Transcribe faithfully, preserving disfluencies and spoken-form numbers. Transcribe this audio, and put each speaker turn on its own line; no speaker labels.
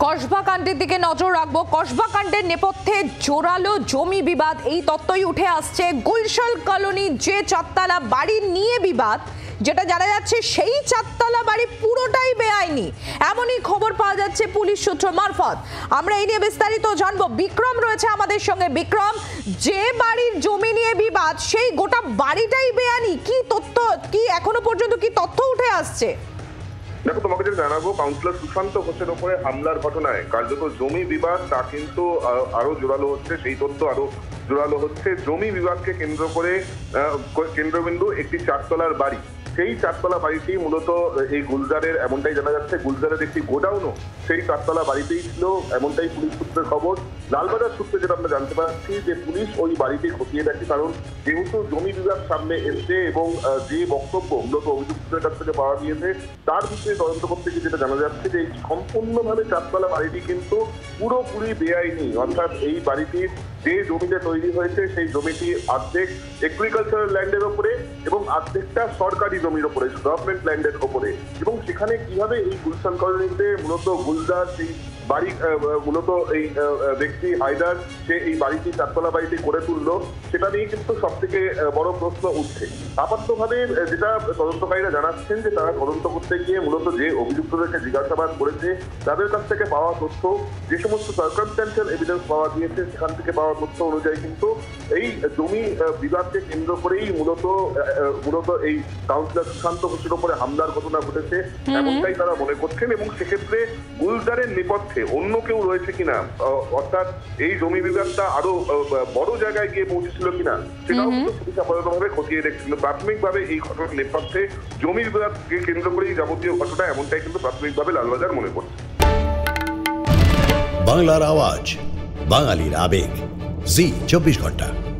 কসবা কাণ্ডের দিকে নজর রাখবো। কসবা কাণ্ডের নেপথ্যে জোরালো জমি বিবাদ, এই তত্ত্বই উঠে আসছে। গুলশান কলোনি যে চারতলা বাড়ি নিয়ে বিবাদ, যেটা জানা যাচ্ছে সেই চারতলা বাড়ি পুরোটাই বেআইনি, এমনই খবর পাওয়া যাচ্ছে পুলিশ সূত্র মারফত। আমরা এই নিয়ে বিস্তারিত জানবো। বিক্রম রয়েছে আমাদের সঙ্গে। বিক্রম, যে বাড়ির জমি নিয়ে বিবাদ সেই গোটা বাড়িটাই বেআইনি, কি তথ্য, কি এখনো পর্যন্ত কি তথ্য উঠে আসছে?
দেখো, তোমাকে যেটা জানাবো, কাউন্সিলর সুশান্ত ঘোষের উপরে হামলার ঘটনায় কার্যত জমি বিবাদ তা কিন্তু আরো জোরালো হচ্ছে। সেই তথ্য আরো জোরালো হচ্ছে। জমি বিবাদকে কেন্দ্র করে কেন্দ্রবিন্দু একটি চারতলার বাড়ি। সেই চারতলা বাড়িটি মূলত এই গুলজারের, এমনটাই জানা যাচ্ছে, গুলজারের একটি গোডাউনও সেই চারতলা বাড়িতেই ছিল, এমনটাই পুলিশ সূত্রের খবর। লালবাজার সূত্রে যেটা আমরা জানতে পারছি যে পুলিশ ওই বাড়িটি খতিয়ে দেখে, কারণ যেহেতু জমি বিবাদ সামনে এসছে এবং যে বক্তব্য মূলত অভিযুক্তদের কাছ থেকে পাওয়া গিয়েছে তার বিষয়ে তদন্ত করতে গিয়ে যেটা জানা যাচ্ছে যে সম্পূর্ণভাবে চারতলা বাড়িটি কিন্তু পুরোপুরি বেআইনি। অর্থাৎ এই বাড়িটির যে জমিতে তৈরি হয়েছে সেই জমিটি অর্ধেক এগ্রিকালচারাল ল্যান্ডের ওপরে এবং অর্ধেকটা সরকারি জমির ওপরে, গভর্নমেন্ট ল্যান্ডের ওপরে। এবং সেখানে কিভাবে এই গুলশান কলোনিতে মূলত গুলজার সেই বাড়ি, মূলত এই ব্যক্তি হায়দার, সে এই বাড়িটি চারতলা বাড়িটি করে তুললো, সেটা নিয়ে কিন্তু সব থেকে বড় প্রশ্ন উঠছে। আপাতভাবে যেটা তদন্তকারীরা জানাচ্ছেন যে তারা তদন্ত করতে গিয়ে মূলত যে অভিযুক্তদেরকে জিজ্ঞাসাবাদ করেছে তাদের কাছ থেকে পাওয়া তথ্য, যে সমস্ত সার্কামস্ট্যান্সিয়াল এভিডেন্স পাওয়া গিয়েছে সেখান থেকে পাওয়া তথ্য অনুযায়ী কিন্তু এই জমি বিবাদকে কেন্দ্র করেই মূলত মূলত এই কাউন্সিলর সুশান্ত ঘোষের উপরে হামলার ঘটনা ঘটেছে, এমনটাই তারা মনে করছেন। এবং সেক্ষেত্রে গুলজারের নেপথ্যে অন্য কেউ রয়েছে কিনা, অর্থাৎ এই জমি বিবাদটা আরো বড় জায়গায় গিয়ে পৌঁছেছিল কিনা, সেটাও কিন্তু পুলিশ আপাততভাবে খতিয়ে দেখছিল। প্রাথমিকভাবে এই ঘটনার নেপথ্যে জমি বিবাদকে কেন্দ্র করেই যাবতীয় ঘটনা, এমনটাই কিন্তু প্রাথমিকভাবে লালবাজার মনে করছে।
বাংলার আওয়াজ, বাঙালির আবেগ, জি চব্বিশ ঘন্টা।